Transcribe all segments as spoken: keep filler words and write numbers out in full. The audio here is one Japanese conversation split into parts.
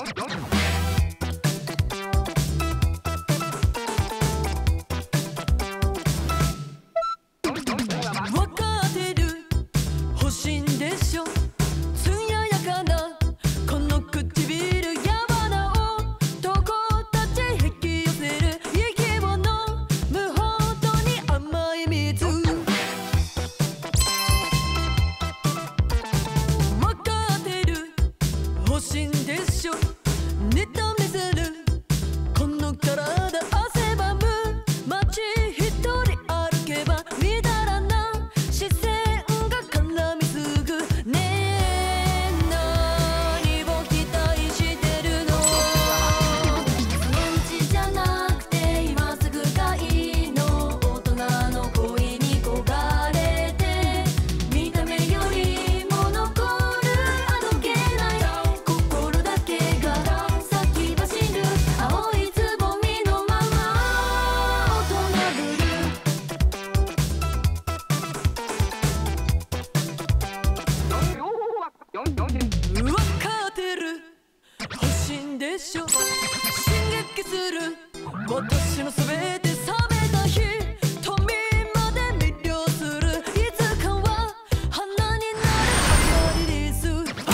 私のすべて冷めた日、瞳まで魅了する。いつかは花になるアマリリス。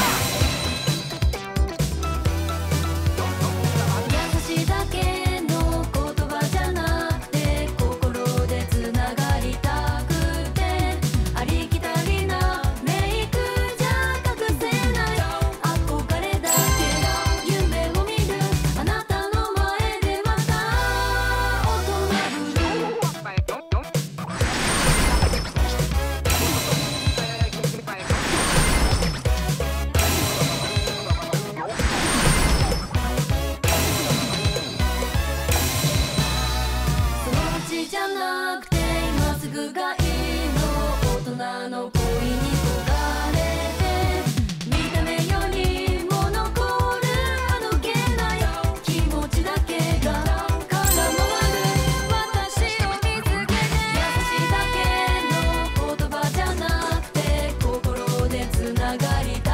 優しいだけの言葉じゃなくて、心でつながりたくて、ありきたりなメイクじゃ隠せない憧れだけ。夢を見るあなたの前でまた大人ぶる。そのうちじゃなくて今すぐがいいの。大人の恋に焦がれて、見た目よりも残るあどけない気持ちだけが空回る私を見つけて。優しいだけの言葉じゃなくて、心でつながりた